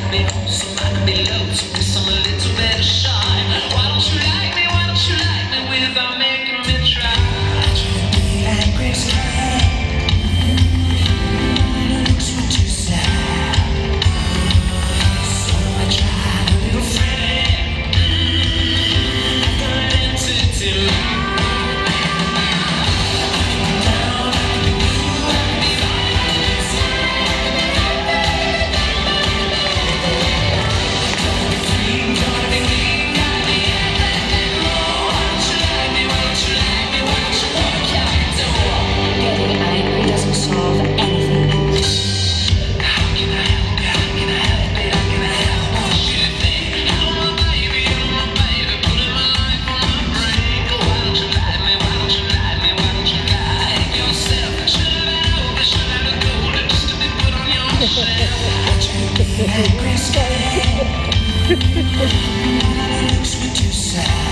me home, somebody be low, so guess I'm a little bit shy. Why don't you like me? Why don't you like me without making me try? Like Grace Kelly, looks were too sad. So I tried a little Freddie, got into too. Grace Kelly, looks what you said.